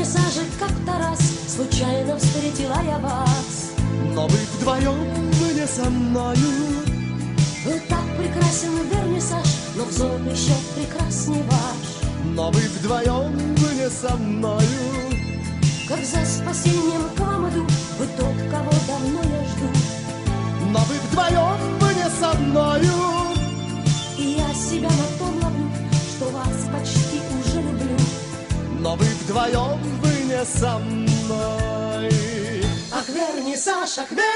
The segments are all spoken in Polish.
вернисаже как-то раз случайно встретила я вас. Но вы вдвоем, вы не со мною. Был так прекрасен вернисаж, но взор еще прекрасней ваш. Но вы вдвоем, вы не со мною. Как за спасением к вам иду, вы тот, кого давно я жду. Но вы вдвоем, вы не со мною. И я себя на том ловлю, что вас почти уже люблю. Но вы вдвоем, вы не со мной. Ах, вернисаж,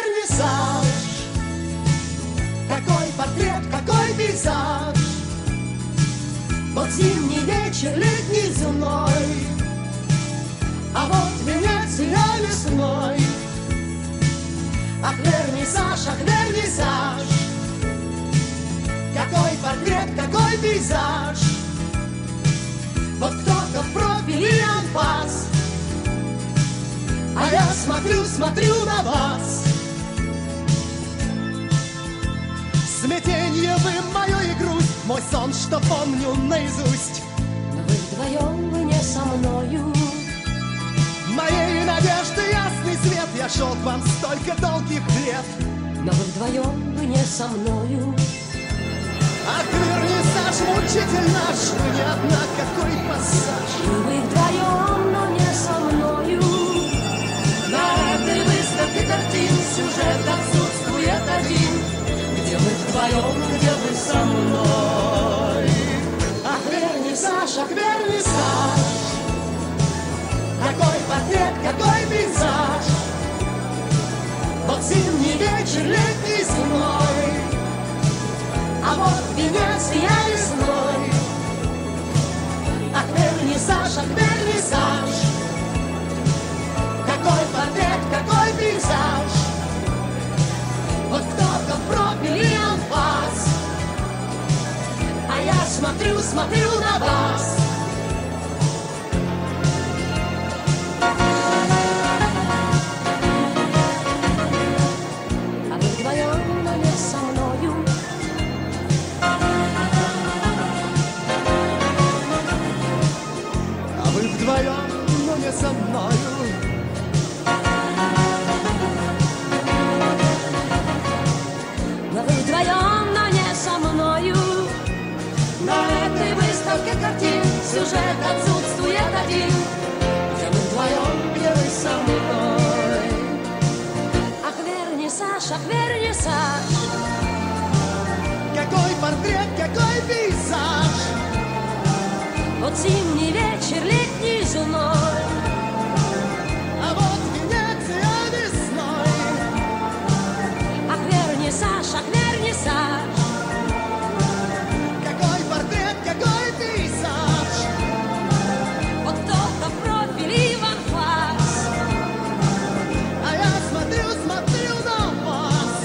какой портрет, какой пейзаж. Вот зимний вечер, летний зной, а вот Венеция весной. Ах, вернисаж, какой портрет, какой пейзаж. Вот кто-то в профиле анфас, а я смотрю на вас. Смятенье вы мою и грусть, мой сон, что помню наизусть. Но вы вдвоем, вы не со мною. Моей надежды ясный свет, я шел к вам столько долгих лет. Но вы вдвоем, вы не со мною. Ах, вернисаж, мучитель наш, вы не одна, какой пассаж. Вы вдвоем, но не со мною. На этой выставке картин сюжет отсутствует один. Где мы вдвоем, где вы со мной? Ах, вернисаж, какой портрет, какой пейзаж. Вот зимний вечер, летний зимой, а вот Венеция весной. Ах, вернисаж, какой портрет, какой пейзаж. Вот кто-то в профиле анфас, а я смотрю на вас. А вы вдвоем, но не со мною. А вы вдвоем, но не со мною. Но вы вдвоем, но не со мною. На этой выставке картин сюжет отсутствует один. Где мы вдвоем, где вы со мной. Ах, вернисаж, Какой портрет, какой пейзаж. вот зимний вечер, летний зной, А вот Венеция весной. ах, вернисаж, Какой портрет, какой пейзаж. вот кто-то в профиле в анфас, А я смотрю на вас.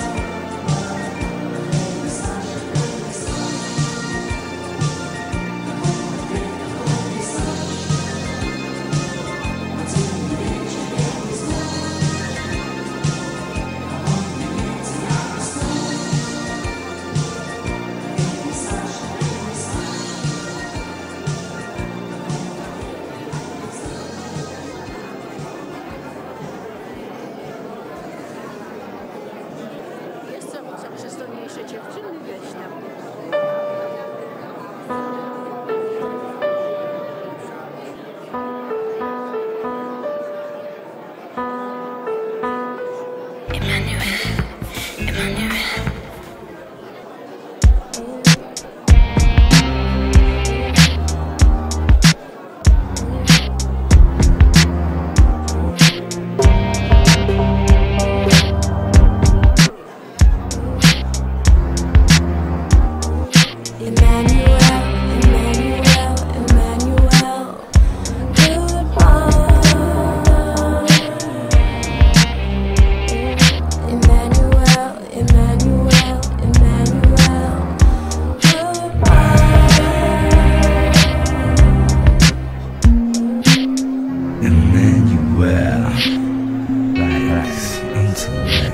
Jeszcze muszę przystojniejsze dziewczyny wieść tam.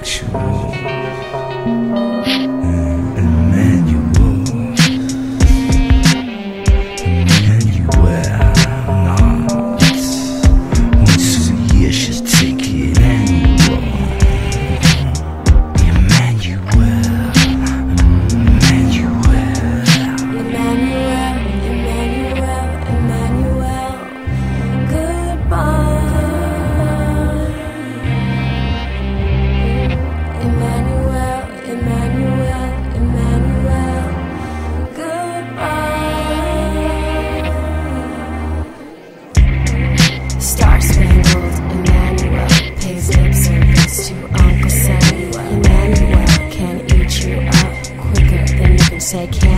Emmanuel.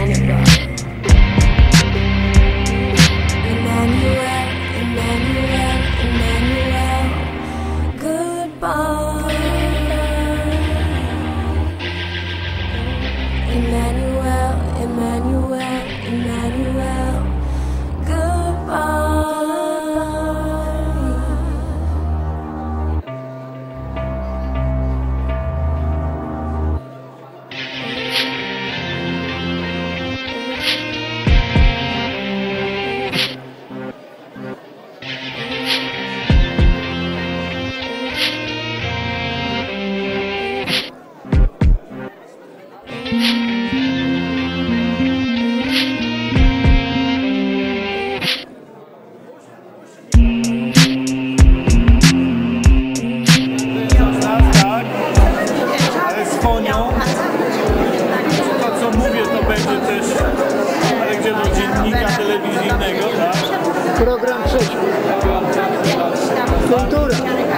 Program trzeci. Kultura.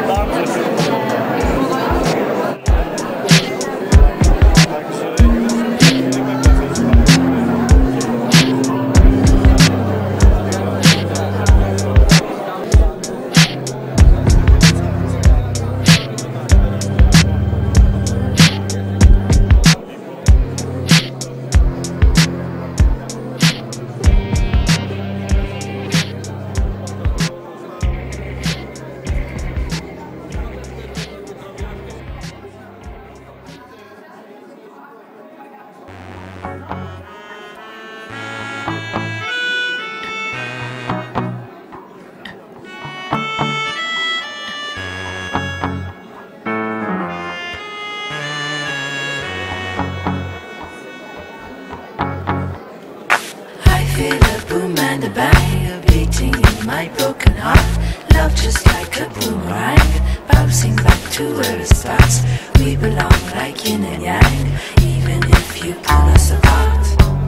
Feel a boom and a bang, a beating in my broken heart. Love just like a boomerang, bouncing back to where it starts. We belong like yin and yang, even if you pull us apart.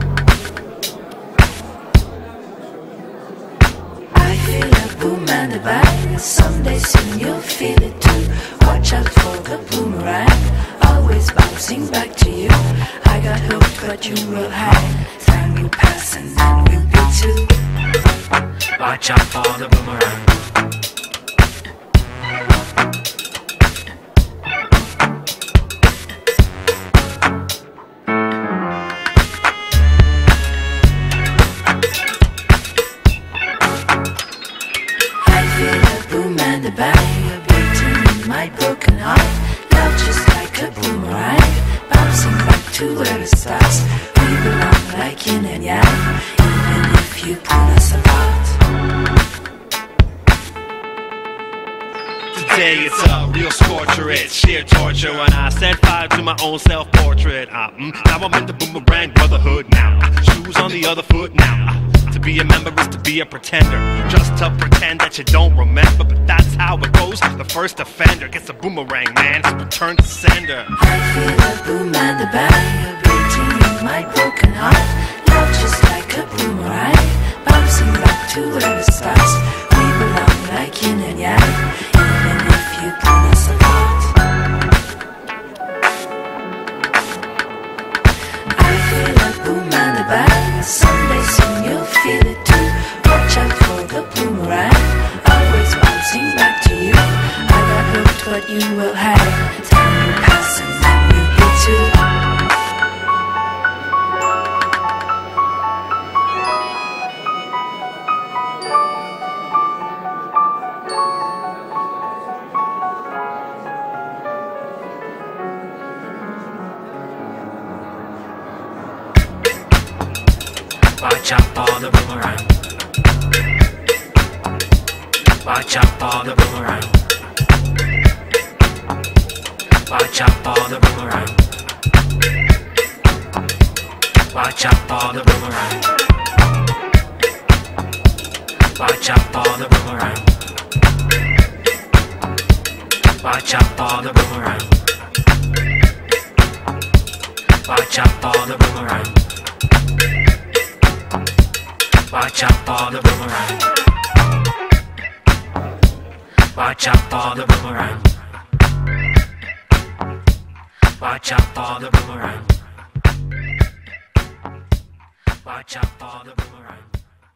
I feel a boom and a bang, someday soon you'll feel it too. Watch out for the boomerang, always bouncing back to you. I got hooked but you will hang, time will pass and then we'll be two. Watch out for the boomerang. I feel a boom and a bang, a beating in my broken heart. Love just like a boomerang, bouncing back to where it starts. We belong like yin and yang, even if you pull us apart. Today it's a real scorcher, it's sheer torture. When I set fire to my own self-portrait, now I'm in the boomerang brotherhood now. Shoes on the other foot now. To be a member is to be a pretender, just to pretend that you don't remember. But that's how it goes, the first offender gets a boomerang, man, it's return to sender. I feel a boom and a bang, a beating in my broken heart. Love just like a boomerang, bouncing back to where it starts. We belong like yin and yang, even if you pull us apart. I feel a boom and a bang, someday soon you'll feel it too. Watch out for the boomerang, always bouncing back to you. I got hooked but you will hang, time will pass and then we'll be two. Watch out for the boomerang. Watch out for the boomerang. Watch out for the boomerang. Watch out for the boomerang. Watch out for the boomerang. Watch out for the boomerang. Watch out for the boomerang. Watch out for the boomerang. Watch out for the boomerang. Watch out for the boomerang. Watch out for the boomerang.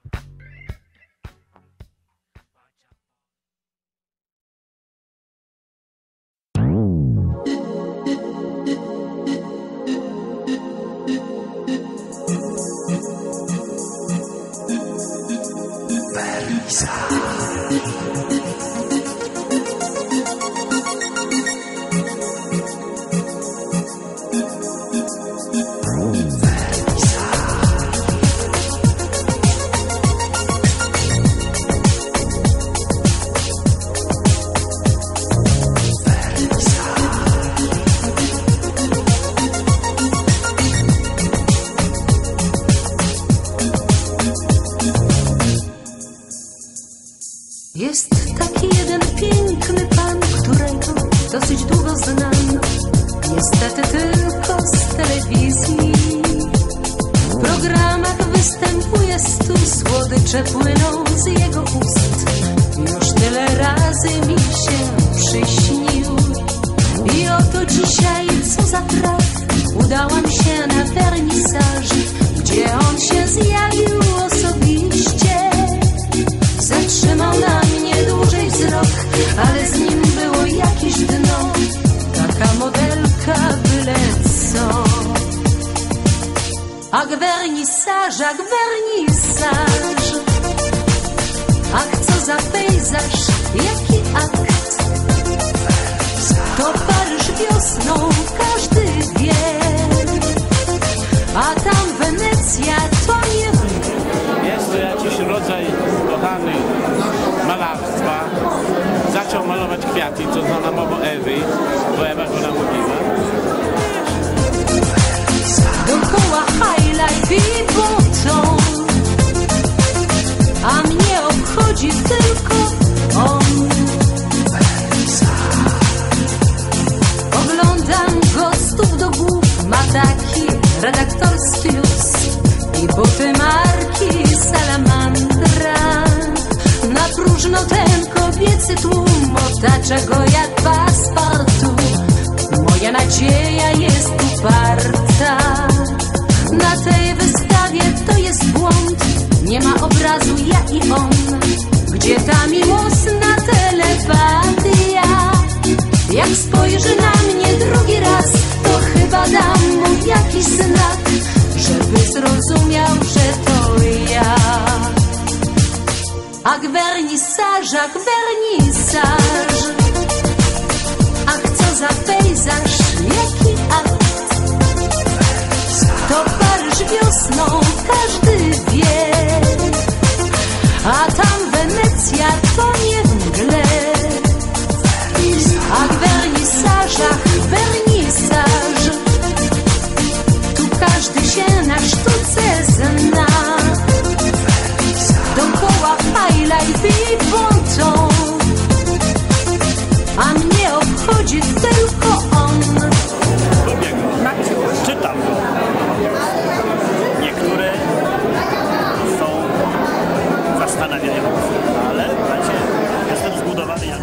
Jest taki jeden piękny pan, którego dosyć długo znam. Niestety tylko z telewizji. W programach występuje, słodycze płyną z jego ust. Już tyle razy mi się przyśnił. I oto dzisiaj, co za traf, udałam się na wernisaż, gdzie on się zjawił osobiście. Zatrzymał na mnie dłużej wzrok, ale z nim było jakieś dno. Taka modelka byle co. Ach, wernisaż, ach, wernisaż. Ach, co za pejzaż, jaki akt. To Paryż wiosną, każdy wie. A tam Wenecja, to nie wie. Jest to jakiś rodzaj kochany malarstwa. Zaczął malować kwiaty, co za namową Ewy, bo Ewa go namówiła. Dookoła highlight i boton, a mnie obchodzi tylko on. Oglądam go z stóp do głów, ma taki redaktorski luz i buty marki Salamandra. Na próżno ten kobiecy tłum otacza go jak paspartu. Moja nadzieja jest uparta. Na tej wystawie to jest błąd. Nie ma obrazu ja i on. Gdzie ta miłosna telepatia? Jak spojrzy na mnie drugi raz, to chyba dam mu jakiś znak, żeby zrozumiał, że to ja. Ach, wernisaż, ach, wernisaż. Ach, co za pejzaż, jaki akt. To Paryż wiosną, każdy wie. A tam Wenecja, to nie w mgle. Ach, wernisaż, ach, wernisaż. Tu każdy się na sztuce zna. Dookoła highlight i bonton, a mnie obchodzi tylko on. Lubię go, czytam go. Niektóre są zastanawiające, ale znacie, jestem zbudowany jak...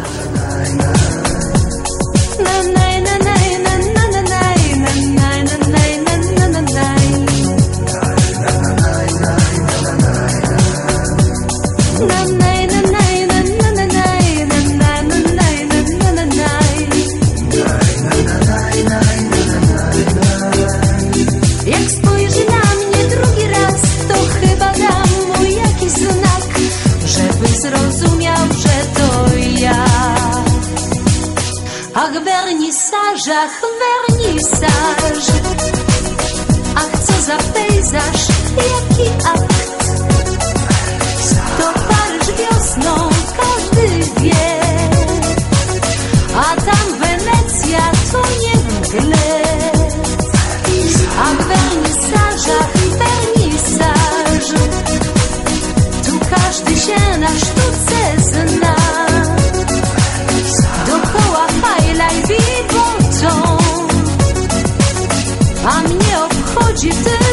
Jak spojrzy na mnie drugi raz, to chyba dam mu jakiś znak, żeby zrozumiał, że to ja. Ach, wernisaż, ach, wernisaż. Ach, co za pejzaż, jaki akt. To Paryż wiosną, każdy wie. A tam Wenecja, to nie w mgle. Ach, wernisaż, ach, wernisaż. Tu każdy się na sztuce zna. Dookoła highlight i bonton, a mnie obchodzi ty.